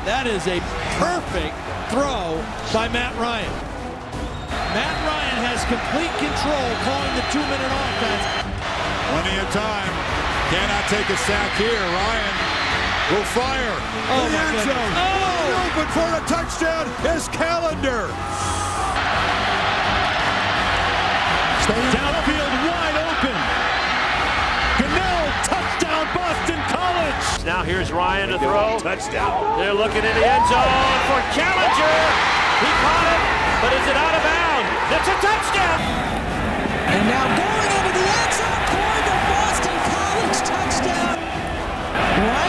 That is a perfect throw by Matt Ryan. Matt Ryan has complete control calling the 2-minute offense. Plenty of time. Cannot take a sack here. Ryan will fire. Oh, the end zone. Oh! Open for a touchdown is Callender. Downfield wide open. Goodell, touchdown Boston College. Now here's Ryan to throw. Touchdown. They're looking in the end zone for Challenger. He caught it, but is it out of bounds? It's a touchdown. And now going into the end zone for the Boston College touchdown. Ryan